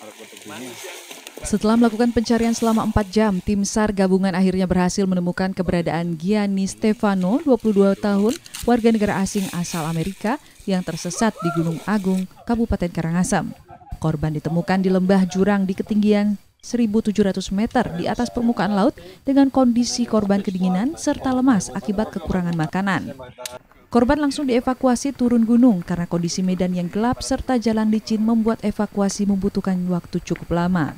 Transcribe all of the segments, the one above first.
Setelah melakukan pencarian selama 4 jam, tim SAR gabungan akhirnya berhasil menemukan keberadaan Gianni Stefano, 22 tahun, warga negara asing asal Amerika yang tersesat di Gunung Agung, Kabupaten Karangasem. Korban ditemukan di lembah jurang di ketinggian 1.700 meter di atas permukaan laut dengan kondisi korban kedinginan serta lemas akibat kekurangan makanan. Korban langsung dievakuasi turun gunung karena kondisi medan yang gelap serta jalan licin membuat evakuasi membutuhkan waktu cukup lama.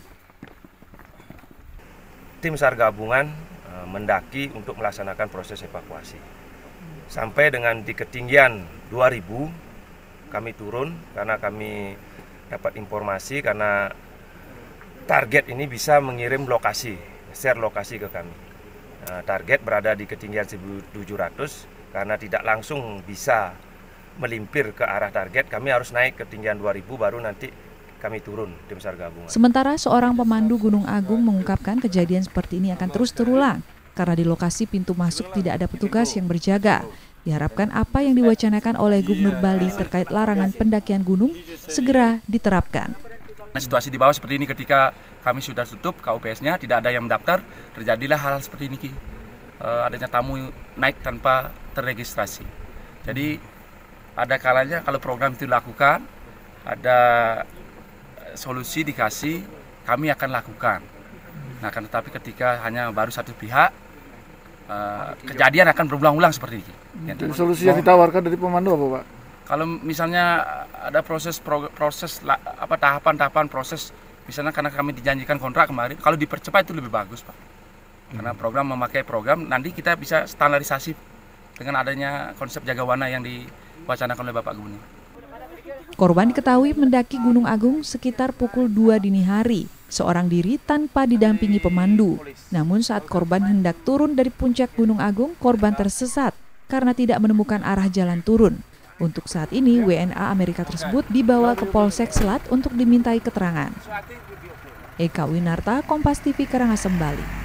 Tim SAR gabungan mendaki untuk melaksanakan proses evakuasi. Sampai dengan di ketinggian 2000 kami turun karena kami dapat informasi karena target ini bisa mengirim lokasi, share lokasi ke kami. Target berada di ketinggian 1.700. Karena tidak langsung bisa melimpir ke arah target, kami harus naik ketinggian 2000 baru nanti kami turun tim SAR gabungan. Sementara seorang pemandu Gunung Agung mengungkapkan kejadian seperti ini akan terus terulang karena di lokasi pintu masuk tidak ada petugas yang berjaga. Diharapkan apa yang diwacanakan oleh Gubernur Bali terkait larangan pendakian gunung segera diterapkan. Situasi di bawah seperti ini ketika kami sudah tutup KUPS-nya, tidak ada yang mendaftar, terjadilah hal seperti ini. Adanya tamu naik tanpa terregistrasi. Jadi ada kalanya kalau program itu dilakukan, ada solusi dikasih, kami akan lakukan. Nah, kan tetapi ketika hanya baru satu pihak, kejadian akan berulang-ulang seperti ini. Jadi solusi yang ditawarkan dari pemandu apa, Pak? Kalau misalnya ada tahapan-tahapan proses, misalnya karena kami dijanjikan kontrak kemarin, kalau dipercepat itu lebih bagus, Pak. Karena program memakai program, nanti kita bisa standarisasi dengan adanya konsep jagawana yang diwacanakan oleh Bapak Gubernur. Korban diketahui mendaki Gunung Agung sekitar pukul 2 dini hari, seorang diri tanpa didampingi pemandu. Namun saat korban hendak turun dari puncak Gunung Agung, korban tersesat karena tidak menemukan arah jalan turun. Untuk saat ini, WNA Amerika tersebut dibawa ke Polsek Selat untuk dimintai keterangan. Eka Winarta, Kompas TV, Karangasem, Bali.